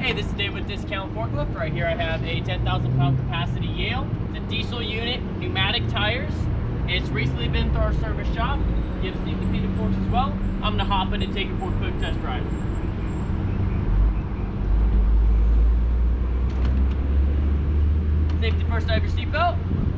Hey, this is Dave with Discount Forklift. Right here I have a 10,000 pound capacity Yale. It's a diesel unit, pneumatic tires. It's recently been through our service shop. Gives syncopated forks as well. I'm gonna hop in and take it for a quick test drive. Safety first, have your seatbelt.